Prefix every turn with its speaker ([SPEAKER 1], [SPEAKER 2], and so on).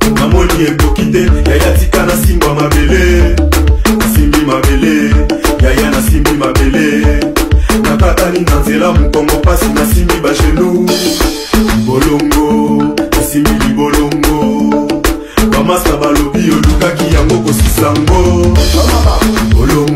[SPEAKER 1] namoni ekokite yaya tika na simba mabele simbi mabele yaya na simbi mabele nakatani na nzela mokongo pasi na simbi bashenu bolongo simbi libolongo bamasa balobi olukaki yango kosisango bolongo